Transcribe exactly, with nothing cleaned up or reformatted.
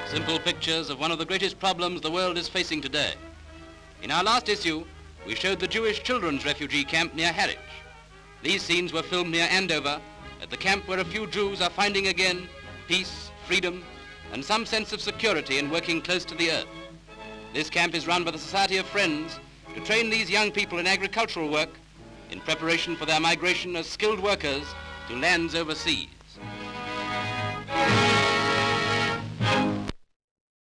Simple pictures of one of the greatest problems the world is facing today. In our last issue, we showed the Jewish children's refugee camp near Harwich. These scenes were filmed near Andover, at the camp where a few Jews are finding again peace, freedom, and some sense of security in working close to the earth. This camp is run by the Society of Friends to train these young people in agricultural work in preparation for their migration as skilled workers to lands overseas.